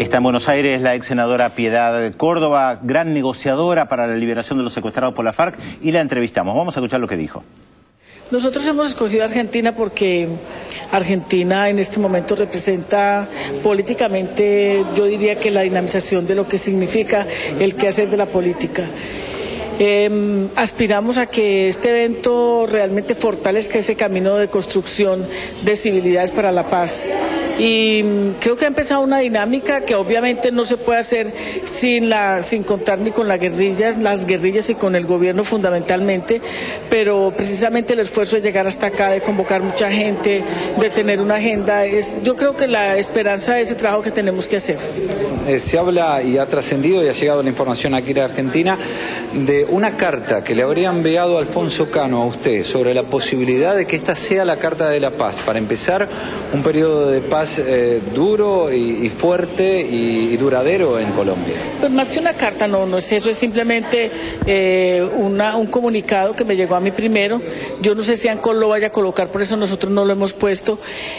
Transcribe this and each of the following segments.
Está en Buenos Aires la ex senadora Piedad Córdoba, gran negociadora para la liberación de los secuestrados por la FARC, y la entrevistamos. Vamos a escuchar lo que dijo. Nosotros hemos escogido a Argentina porque Argentina en este momento representa políticamente, yo diría que la dinamización de lo que significa el quehacer de la política. Aspiramos a que este evento realmente fortalezca ese camino de construcción de civilidades para la paz. Y creo que ha empezado una dinámica que obviamente no se puede hacer sin contar ni con las guerrillas y con el gobierno fundamentalmente, pero precisamente el esfuerzo de llegar hasta acá, de convocar mucha gente, de tener una agenda, es yo creo que la esperanza de ese trabajo que tenemos que hacer. Se habla y ha trascendido y ha llegado la información aquí en Argentina de una carta que le habría enviado Alfonso Cano a usted sobre la posibilidad de que esta sea la Carta de la Paz, para empezar un periodo de paz duro y fuerte y duradero en Colombia. Pues más que una carta, no es eso, es simplemente un comunicado que me llegó a mí primero. Yo no sé si ANCOL lo vaya a colocar, por eso nosotros no lo hemos puesto,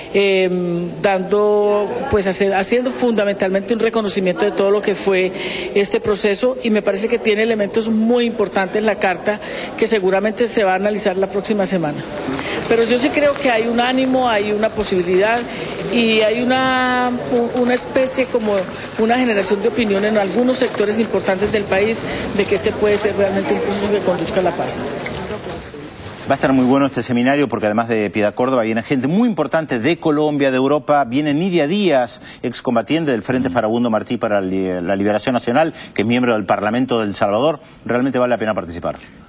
haciendo fundamentalmente un reconocimiento de todo lo que fue este proceso, y me parece que tiene elementos muy importantes la carta que seguramente se va a analizar la próxima semana. Pero yo sí creo que hay un ánimo, hay una posibilidad y hay una especie como una generación de opinión en algunos sectores importantes del país de que este puede ser realmente un proceso que conduzca a la paz. Va a estar muy bueno este seminario porque además de Piedad Córdoba viene gente muy importante de Colombia, de Europa. Viene Nidia Díaz, excombatiente del Frente Farabundo Martí para la Liberación Nacional, que es miembro del Parlamento de El Salvador. Realmente vale la pena participar.